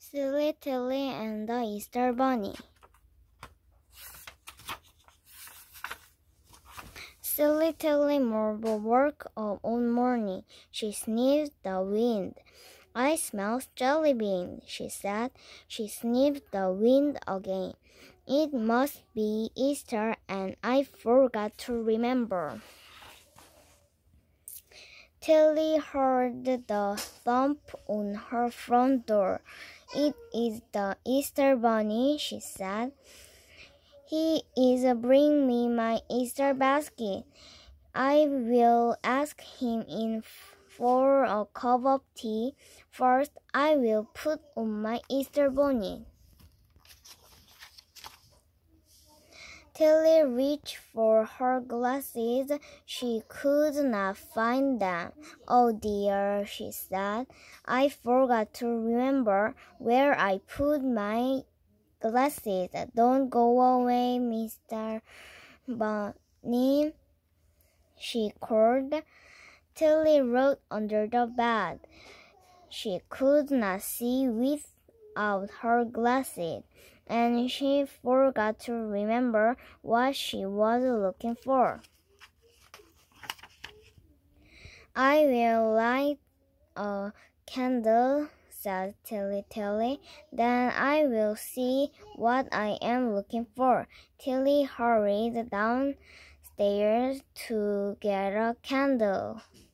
Silly Tilly and the Easter Bunny. Silly Tilly woke up one morning. She sniffed the wind. "I smell jelly bean," she said. She sniffed the wind again. "It must be Easter and I forgot to remember." Tilly heard the thump on her front door. "It is the Easter Bunny," she said. "He is bringing me my Easter basket. I will ask him in for a cup of tea. First, I will put on my Easter bonnet." Tilly reached for her glasses. She could not find them. "Oh dear," she said. "I forgot to remember where I put my glasses. Don't go away, Mr. Bunny," she called. Tilly rolled under the bed. She could not see without her glasses, and she forgot to remember what she was looking for. "I will light a candle," said Tilly. "Then I will see what I am looking for." Tilly hurried downstairs to get a candle.